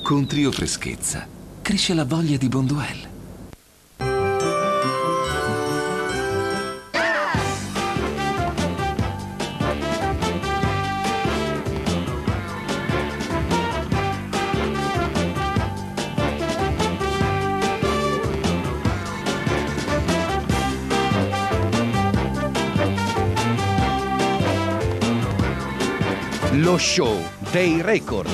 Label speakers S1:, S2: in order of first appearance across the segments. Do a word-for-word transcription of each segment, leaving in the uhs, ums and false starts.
S1: Con Trio Freschezza cresce la voglia di Bonduelle.
S2: Lo show dei record.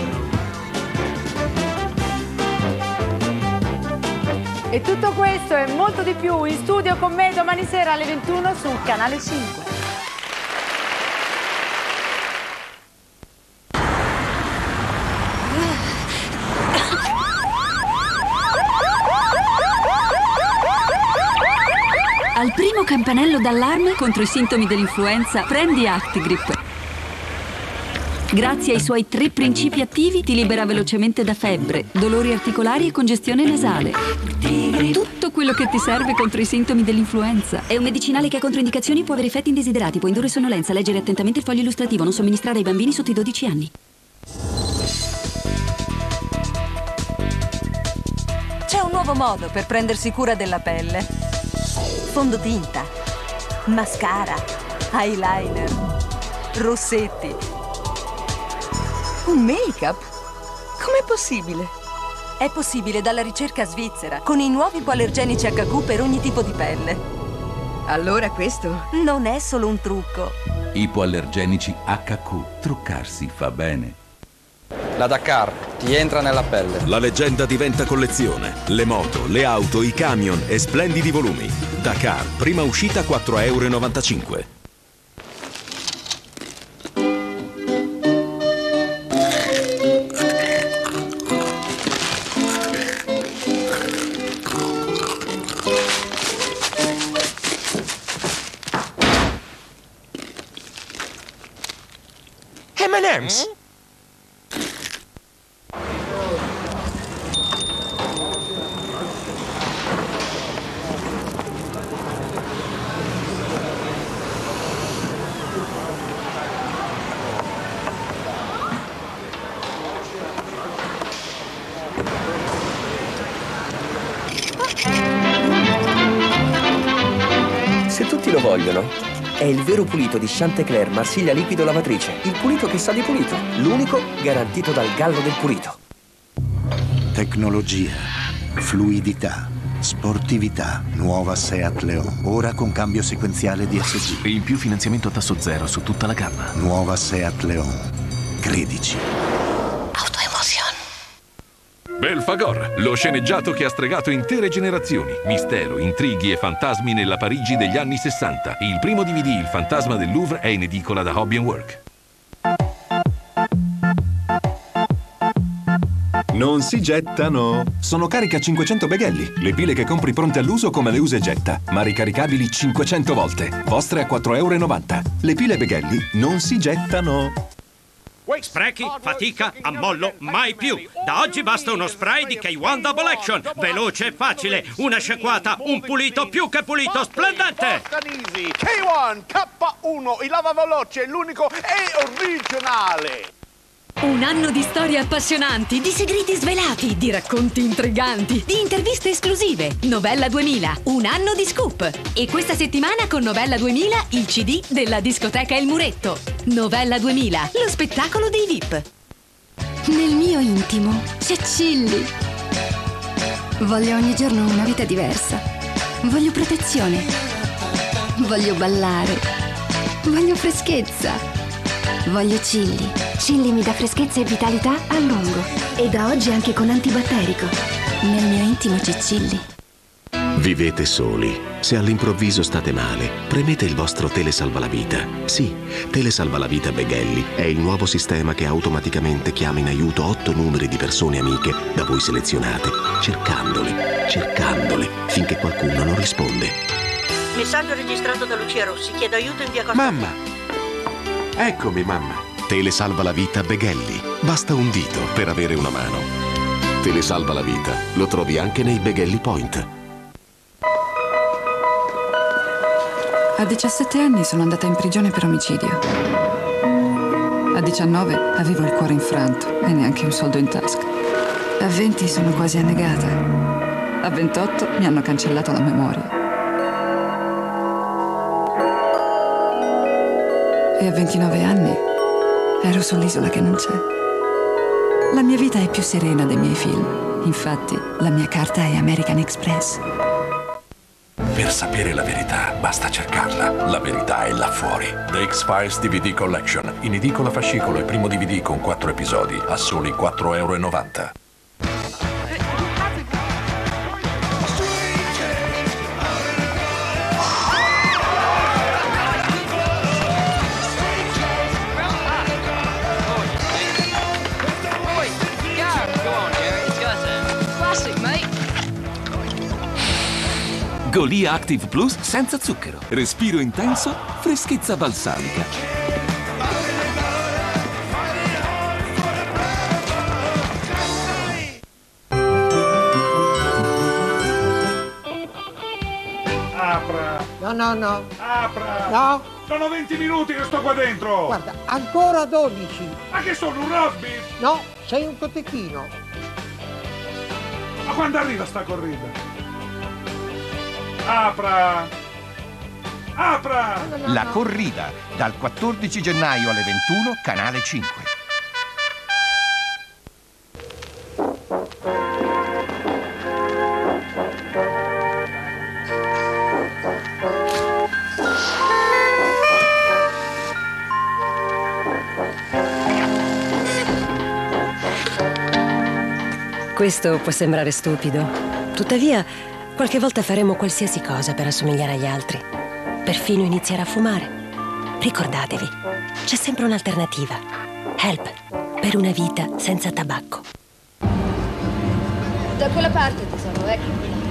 S3: E tutto questo e molto di più in studio con me domani sera alle ventuno su Canale cinque.
S4: Al primo campanello d'allarme contro i sintomi dell'influenza, prendi Actigrip. Grazie ai suoi tre principi attivi ti libera velocemente da febbre, dolori articolari e congestione nasale. Tutto quello che ti serve contro i sintomi dell'influenza. È un medicinale che ha controindicazioni e può avere effetti indesiderati, può indurre sonnolenza. Leggere attentamente il foglio illustrativo, non somministrare ai bambini sotto i dodici anni.
S5: C'è un nuovo modo per prendersi cura della pelle. Fondotinta, mascara, eyeliner, rossetti. Un make-up? Com'è possibile? È possibile dalla ricerca svizzera, con i nuovi ipoallergenici acca cu per ogni tipo di pelle.
S6: Allora questo
S5: non è solo un trucco.
S7: Ipoallergenici acca cu. Truccarsi fa bene.
S8: La Dakar ti entra nella pelle.
S9: La leggenda diventa collezione. Le moto, le auto, i camion e splendidi volumi. Dakar, prima uscita quattro euro e novantacinque.
S10: emme and emm's.
S11: Se tutti lo vogliono, è il vero pulito di Chanticleer Marsiglia Liquido Lavatrice. Il pulito che sa di pulito. L'unico garantito dal gallo del pulito.
S12: Tecnologia, fluidità, sportività. Nuova Seat Leon. Ora con cambio sequenziale D S G.
S1: E in più finanziamento a tasso zero su tutta la gamma.
S12: Nuova Seat Leon. Credici.
S13: Belfagor, lo sceneggiato che ha stregato intere generazioni. Mistero, intrighi e fantasmi nella Parigi degli anni sessanta. Il primo D V D, Il fantasma del Louvre, è in edicola da Hobby and Work.
S14: Non si gettano. Sono carica cinquecento beghelli. Le pile che compri pronte all'uso come le usa e getta, ma ricaricabili cinquecento volte. Vostre a quattro euro e novanta. Le pile beghelli non si gettano.
S15: Sprechi, fatica, ammollo, mai più. Da oggi basta uno spray di K uno Double Action. Veloce e facile. Una sciacquata, un pulito più che pulito, splendente.
S16: K uno K uno, il lavaveloce, l'unico e originale.
S17: Un anno di storie appassionanti, di segreti svelati, di racconti intriganti, di interviste esclusive. Novella duemila, un anno di scoop. E questa settimana con Novella duemila il C D della discoteca Il Muretto. Novella duemila, lo spettacolo dei V I P.
S18: Nel mio intimo c'è Chilli. Voglio ogni giorno una vita diversa. Voglio protezione. Voglio ballare. Voglio freschezza. Voglio Chilli. Chilli mi dà freschezza e vitalità a lungo. E da oggi anche con antibatterico. Nel mio intimo c'è Chilli.
S19: Vivete soli. Se all'improvviso state male, premete il vostro Telesalvalavita. Sì, Telesalvalavita Beghelli è il nuovo sistema che automaticamente chiama in aiuto otto numeri di persone amiche da voi selezionate, cercandole, cercandole, finché qualcuno non risponde.
S20: Messaggio registrato da Lucia Rossi. Chiedo aiuto in via Costa.
S19: Mamma! Eccomi, mamma. Telesalva la vita Beghelli. Basta un dito per avere una mano. Telesalva la vita. Lo trovi anche nei Beghelli Point.
S21: A diciassette anni sono andata in prigione per omicidio. A diciannove avevo il cuore infranto e neanche un soldo in tasca. A venti sono quasi annegata. A ventotto mi hanno cancellato la memoria. E a ventinove anni ero sull'isola che non c'è. La mia vita è più serena dei miei film. Infatti, la mia carta è American Express.
S10: Per sapere la verità, basta cercarla. La verità è là fuori. The X-Files D V D Collection. In edicola fascicolo e primo D V D con quattro episodi a soli quattro e novanta euro.
S1: Golia Active Plus senza zucchero. Respiro intenso, freschezza balsamica.
S22: Apra!
S23: No, no, no.
S22: Apra!
S23: No.
S22: Sono venti minuti che sto qua dentro!
S23: Guarda, ancora dodici.
S22: Ma che sono, un rugby?
S23: No, sei un cotechino.
S22: Ma quando arriva sta corrida? Apra! Apra!
S23: No, no, no,
S2: La
S23: no.
S2: corrida, dal quattordici gennaio alle ventuno, Canale cinque.
S24: Questo può sembrare stupido, tuttavia qualche volta faremo qualsiasi cosa per assomigliare agli altri, perfino iniziare a fumare. Ricordatevi, c'è sempre un'alternativa. Help, per una vita senza tabacco.
S18: Da quella parte, tesoro, ecco.